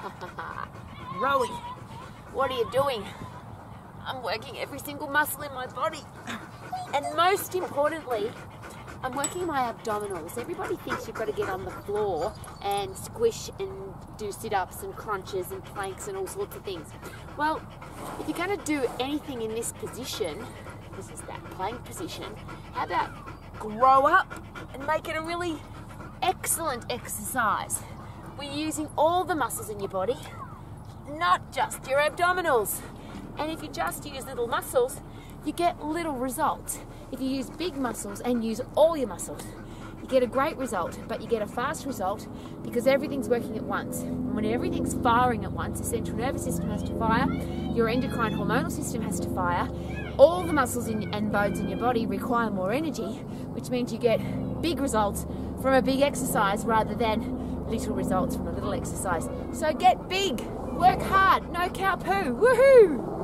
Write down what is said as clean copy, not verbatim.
Rowie, what are you doing? I'm working every single muscle in my body. And most importantly, I'm working my abdominals. Everybody thinks you've got to get on the floor and squish and do sit-ups and crunches and planks and all sorts of things. Well, if you're going to do anything in this position, this is that plank position, how about grow up and make it a really excellent exercise? We're using all the muscles in your body, not just your abdominals. And if you just use little muscles, you get little results. If you use big muscles and use all your muscles, you get a great result, but you get a fast result because everything's working at once. And when everything's firing at once, the central nervous system has to fire, your endocrine hormonal system has to fire, all the muscles and bones in your body require more energy, which means you get big results from a big exercise rather than little results from a little exercise. So get big, work hard, no cow poo, woohoo!